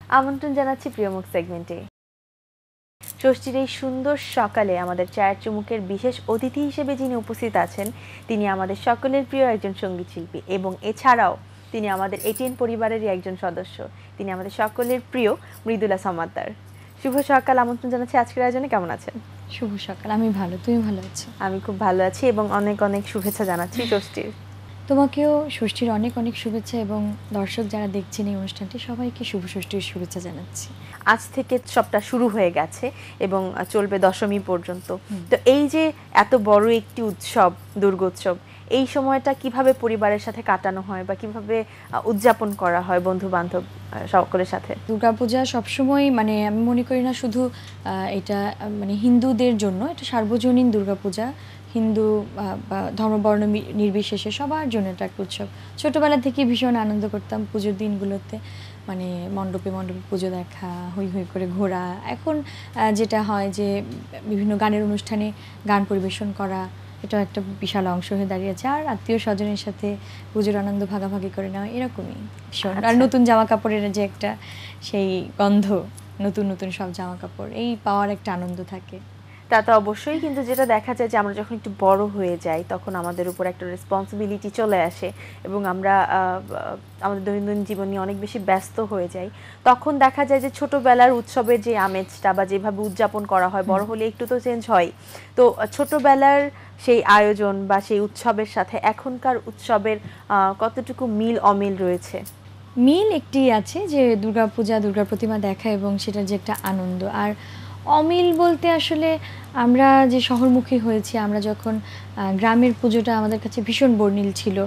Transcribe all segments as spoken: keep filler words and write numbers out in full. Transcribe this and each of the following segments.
আমন্ত্রণ জানাচ্ছি প্রিয়মুখ সেগমেন্টে। ষষ্ঠীর এই সুন্দর সকালে আমাদের চায়ের চুমুকের বিশেষ অতিথি হিসেবে যিনি উপস্থিত আছেন তিনি আমাদের সকলের প্রিয় একজন সঙ্গীত শিল্পী এবং এছাড়াও তিনি আমাদের এটিএন পরিবারেরই একজন সদস্য। তিনি আমাদের সকলের প্রিয় মৃদুলা সমাদ্দার। শুভ সকাল, আমন্ত্রণ জানাচ্ছি আজকের আয়োজনে। কেমন আছেন? শুভ সকাল। আমি ভালো, তুমি ভালো আছো? আমি খুব ভালো আছি এবং অনেক অনেক শুভেচ্ছা জানাচ্ছি ষষ্ঠীর। তোমাকেও ষষ্ঠীর অনেক অনেক শুভেচ্ছা এবং দর্শক যারা দেখছেন এই অনুষ্ঠানটি সবাইকে শুভ ষষ্ঠীর শুভেচ্ছা জানাচ্ছি। আজ থেকে সবটা শুরু হয়ে গেছে এবং চলবে দশমী পর্যন্ত। তো এই যে এত বড় একটি উৎসব, দুর্গোৎসব, এই সময়টা কিভাবে পরিবারের সাথে কাটানো হয় বা কিভাবে উদযাপন করা হয় বন্ধু বান্ধব সকলের সাথে? দুর্গাপূজা সবসময় মানে আমি মনে করি না শুধু এটা মানে হিন্দুদের জন্য, এটা সার্বজনীন দুর্গাপূজা। হিন্দু বা ধর্মবর্ণ নির্বিশেষে সবার জন্য এটা একটা উৎসব। ছোটোবেলা থেকে ভীষণ আনন্দ করতাম পুজোর দিনগুলোতে, মানে মণ্ডপে মণ্ডপে পুজো দেখা, হই হই করে ঘোরা। এখন যেটা হয় যে বিভিন্ন গানের অনুষ্ঠানে গান পরিবেশন করা, এটা একটা বিশাল অংশ হয়ে দাঁড়িয়েছে। আর আত্মীয় স্বজনের সাথে পুজোর আনন্দ ভাগাভাগি করে নেওয়া, এরকমই ভীষণ। আর নতুন জামা কাপড়ের যে একটা সেই গন্ধ, নতুন নতুন সব জামা কাপড়, এই পাওয়ার একটা আনন্দ থাকে। তা তো অবশ্যই, কিন্তু যেটা দেখা যায় যে আমরা যখন একটু বড় হয়ে যাই তখন আমাদের উপর একটা রেসপন্সিবিলিটি চলে আসে এবং আমরা আমাদের দৈনন্দিন জীবন নিয়ে অনেক বেশি ব্যস্ত হয়ে যাই। তখন দেখা যায় যে ছোটবেলার উৎসবের যে আমেজটা বা যেভাবে উদযাপন করা হয় বড় হলে একটু তো চেঞ্জ হয়। তো ছোটবেলার সেই আয়োজন বা সেই উৎসবের সাথে এখনকার উৎসবের কতটুকু মিল অমিল রয়েছে? মিল একটি আছে যে দুর্গাপূজা, দুর্গা প্রতিমা দেখা এবং সেটার যে একটা আনন্দ। আর অমিল বলতে আসলে আমরা যে শহরমুখী হয়েছি, আমরা যখন গ্রামের পুজোটা আমাদের কাছে ভীষণ বর্ণিল ছিল,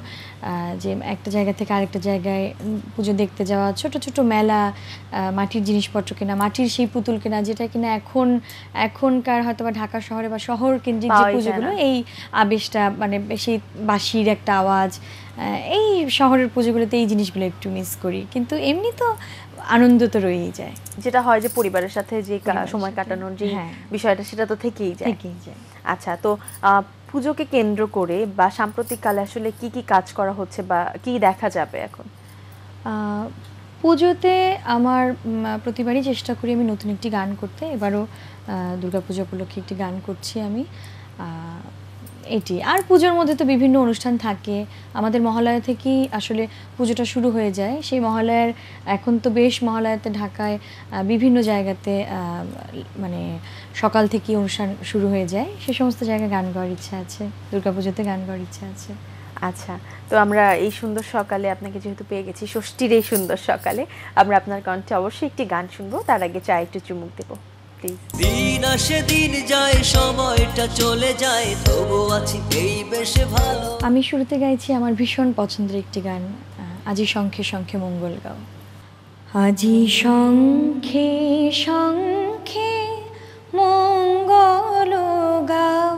যে একটা জায়গা থেকে আরেকটা জায়গায় পুজো দেখতে যাওয়া, ছোট ছোট মেলা, মাটির জিনিসপত্র কেনা, মাটির সেই পুতুল কেনা, যেটা কিনা এখন এখনকার হয়তো বা ঢাকা শহরে বা শহর কেন্দ্রিক যে পুজোগুলো, এই আবেশটা মানে সেই বাঁশির একটা আওয়াজ, এই শহরের পুজোগুলোতে এই জিনিসগুলো একটু মিস করি। কিন্তু এমনি তো আনন্দ তো রয়েই যায়, যেটা হয় যে পরিবারের সাথে যে সময় কাটানোর যে বিষয়টা সেটা তো থেকেই যায়। আচ্ছা, তো পুজোকে কেন্দ্র করে বা সাম্প্রতিক কালে আসলে কি কি কাজ করা হচ্ছে বা কি দেখা যাবে এখন? পুজোতে আমার প্রতিবারই চেষ্টা করি আমি নতুন একটি গান করতে। এবারও দুর্গাপূজা উপলক্ষে একটি গান করছি আমি, এটি। আর পুজোর মধ্যে তো বিভিন্ন অনুষ্ঠান থাকে। আমাদের মহালয়া থেকেই আসলে পুজোটা শুরু হয়ে যায়। সেই মহালয়ার এখন তো বেশ মহালয়াতে ঢাকায় বিভিন্ন জায়গাতে মানে সকাল থেকেই অনুষ্ঠান শুরু হয়ে যায়। সে সমস্ত জায়গায় গান গাওয়ার ইচ্ছা আছে, দুর্গাপুজোতে গান গাওয়ার ইচ্ছা আছে। আচ্ছা, তো আমরা এই সুন্দর সকালে আপনাকে যেহেতু পেয়ে গেছি, ষষ্ঠীর এই সুন্দর সকালে আমরা আপনার কণ্ঠে অবশ্যই একটি গান শুনবো। তার আগে চা একটু চুমুক দেবো। দিন আসে দিন যায়, সময়টা চলে যায়, তবু আছি এই বেশ ভালো। আমি শুরুতে গাইছি আমার ভীষণ পছন্দের একটি গান, আজি শঙ্খে শঙ্খে মঙ্গল গাও। আজি শঙ্খে শঙ্খে মঙ্গল গাও,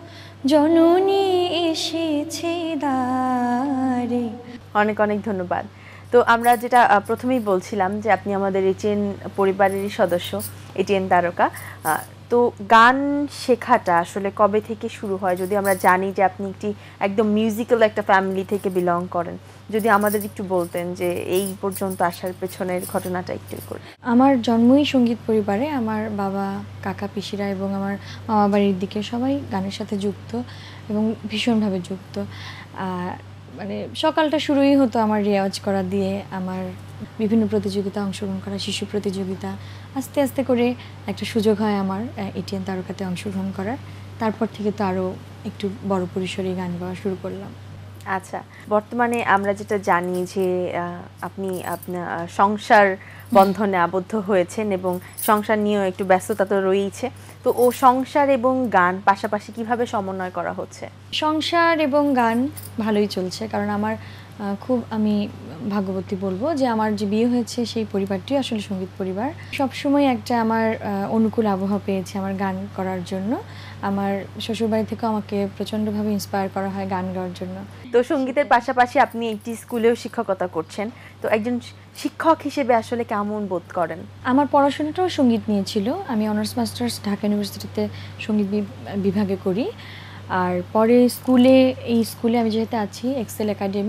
জননী এসেছে দ্বারে। অনেক অনেক ধন্যবাদ। তো আমরা যেটা প্রথমেই বলছিলাম যে আপনি আমাদের এটিএন পরিবারেরই সদস্য, এটিএন তারকা। তো গান শেখাটা আসলে কবে থেকে শুরু হয়? যদি আমরা জানি যে আপনি একটি একদম মিউজিক্যাল একটা ফ্যামিলি থেকে বিলং করেন, যদি আমাদের একটু বলতেন যে এই পর্যন্ত আসার পেছনের ঘটনাটা একটু করে। আমার জন্মই সঙ্গীত পরিবারে। আমার বাবা, কাকা, পিসিরা এবং আমার মামা বাড়ির দিকে সবাই গানের সাথে যুক্ত এবং ভীষণভাবে যুক্ত। মানে সকালটা শুরুই হতো আমার রেওয়াজ করা দিয়ে, আমার বিভিন্ন প্রতিযোগিতা অংশগ্রহণ করা, শিশু প্রতিযোগিতা। আস্তে আস্তে করে একটা সুযোগ হয় আমার এটিএন তারকাতে অংশগ্রহণ করার। তারপর থেকে তো আরও একটু বড় পরিসরে গান গাওয়া শুরু করলাম। আচ্ছা, বর্তমানে আমরা যেটা জানি যে আপনি আপনার সংসার বন্ধনে আবদ্ধ হয়েছেন এবং সংসার নিয়েও একটু ব্যস্ততা তো রয়েছে। তো ও সংসার এবং গান পাশাপাশি কিভাবে সমন্বয় করা হচ্ছে? সংসার এবং গান ভালোই চলছে, কারণ আমার খুব আমি ভাগ্যবতী বলবো যে আমার যে বিয়ে হয়েছে সেই পরিবারটি আসলে সঙ্গীত পরিবার। সবসময় একটা আমার অনুকূল আবহাওয়া পেয়েছে আমার গান করার জন্য। আমার শ্বশুরবাড়ি থেকেও আমাকে প্রচণ্ডভাবে ইন্সপায়ার করা হয় গান গাওয়ার জন্য। তো সঙ্গীতের পাশাপাশি আপনি একটি স্কুলেও শিক্ষকতা করছেন, তো একজন শিক্ষক হিসেবে আসলে কেমন বোধ করেন? আমার পড়াশোনাটাও সঙ্গীত নিয়ে ছিল। আমি অনার্স মাস্টার্স ঢাকা ইউনিভার্সিটিতে সঙ্গীত বিভাগে করি। আর পরে স্কুলে, এই স্কুলে আমি যেহেতু আছি এক্সেল একাডেমি,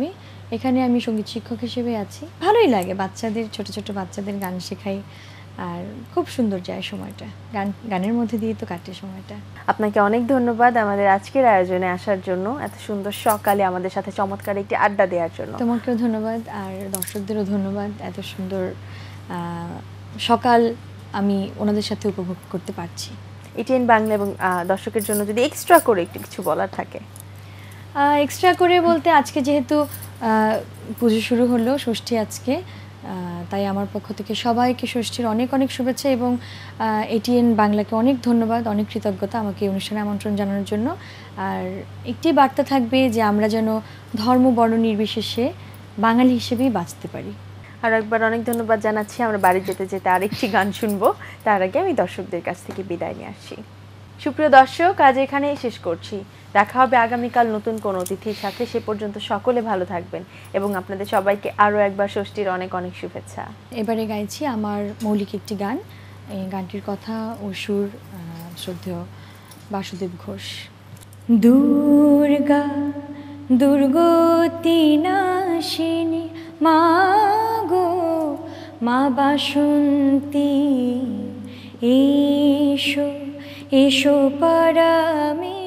এখানে আমি সঙ্গীত শিক্ষক হিসেবে আছি। ভালোই লাগে, বাচ্চাদের ছোট ছোট বাচ্চাদের গান শেখাই, আর খুব সুন্দর যায় সময়টা। গান গানের মধ্যে দিয়ে তো কাটে সময়টা। আপনাকে অনেক ধন্যবাদ আমাদের আজকের আয়োজনে আসার জন্য, এত সুন্দর সকালে আমাদের সাথে চমৎকার একটি আড্ডা দেওয়ার জন্য। তোমাকেও ধন্যবাদ, আর দর্শকদেরও ধন্যবাদ। এত সুন্দর আহ, সকাল আমি ওনাদের সাথে উপভোগ করতে পারছি। এটিএন বাংলা এবং আহ, দর্শকের জন্য যদি এক্সট্রা করে একটু কিছু বলার থাকে। এক্সট্রা করে বলতে, আজকে যেহেতু আহ, পুজো শুরু হলো, ষষ্ঠী আজকে, আহ, তাই আমার পক্ষ থেকে সবাইকে ষষ্ঠীর অনেক অনেক শুভেচ্ছা, এবং এটিএন বাংলাকে অনেক ধন্যবাদ, অনেক কৃতজ্ঞতা আমাকে এই অনুষ্ঠানে আমন্ত্রণ জানানোর জন্য। আর একটি বার্তা থাকবে যে আমরা যেন ধর্ম বর্ণ নির্বিশেষে বাঙালি হিসেবেই বাঁচতে পারি। আর একবার অনেক ধন্যবাদ জানাচ্ছি। আমরা বাড়ি যেতে যেতে আরেকটি গান শুনবো, তার আগে আমি দর্শকদের কাছ থেকে বিদায় নিয়ে আসছি। সুপ্রিয় দর্শক, আজ এখানেই শেষ করছি। দেখা হবে আগামীকাল নতুন কোনো অতিথির সাথে। সে পর্যন্ত সকলে ভালো থাকবেন এবং আপনাদের সবাইকে আরও একবার ষষ্ঠীর অনেক অনেক শুভেচ্ছা। এবারে গাইছি আমার মৌলিক একটি গান। এই গানটির কথা ও সুর শ্রদ্ধেয় বাসুদেব ঘোষ। দুর্গা দুর্গতি নাশিনী মা গো মা বাসন্তী, এসো এসো পারামে